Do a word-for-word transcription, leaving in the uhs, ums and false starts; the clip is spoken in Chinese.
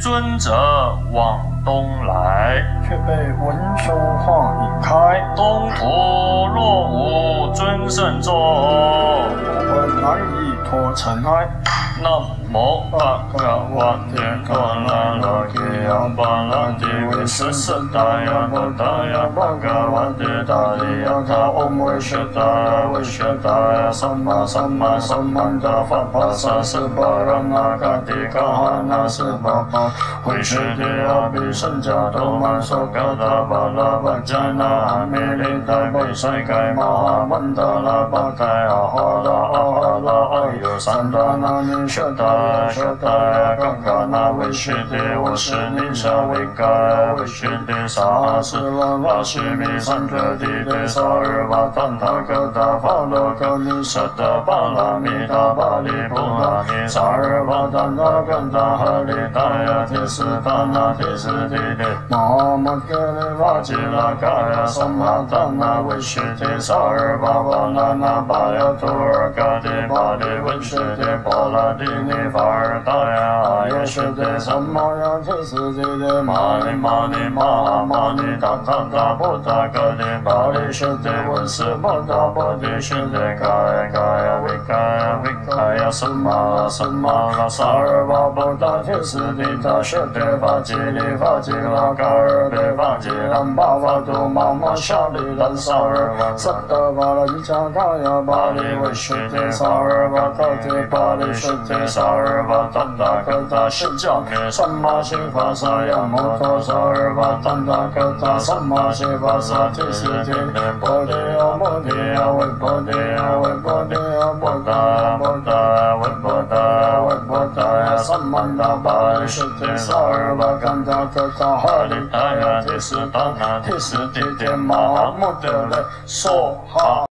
尊者往东来， 却被文殊化引开。 东土若无尊圣座， 我们难以脱尘埃。 南无大嘎哇帝嘎那拉基呀巴拉提维斯瑟达呀巴达呀巴嘎哇帝达利呀他唵维舍达维舍达呀萨玛萨玛萨曼达法帕萨斯巴拉那嘎提嘎哈那斯巴巴维舍提阿比圣加多曼索嘎达巴拉巴加那阿弥利达维塞盖玛哈曼达拉巴盖阿哈拉阿哈拉阿尤三达那尼舍达舍达嘎嘎那维舍提我是尼沙维盖维舍提萨斯拉拉西米三遮提提萨尔瓦坦塔格达法罗格尼舍达巴拉米达巴利布拉尼萨尔瓦坦塔格达哈利达呀提斯达那提斯提提玛玛格利瓦吉拉嘎呀萨玛达那维舍提萨尔瓦瓦那那巴呀图尔嘎提巴利维舍提波拉提尼法尔达呀耶舍提萨玛呀提斯提提玛尼玛尼玛玛尼达达达波达格提巴利舍提文斯波达波提舍提嘎呀嘎呀维嘎呀维嘎呀萨玛萨玛拉萨尔瓦波达提斯提达舍提法吉利法吉拉嘎尔提法吉兰巴法杜玛玛夏利兰萨尔瓦萨达巴拉伊加嘎呀巴利维舍提萨尔瓦嘎提巴利舍提萨尔瓦达达格达释迦尼萨玛西法萨呀摩托萨尔瓦达达格达萨玛西法萨提斯提波提呀波提呀维波提呀维波提呀波达波达维波达维波达呀萨曼达巴利舍提萨尔瓦甘达格达哈利达呀提斯达那提斯提提玛哈穆德勒梭哈。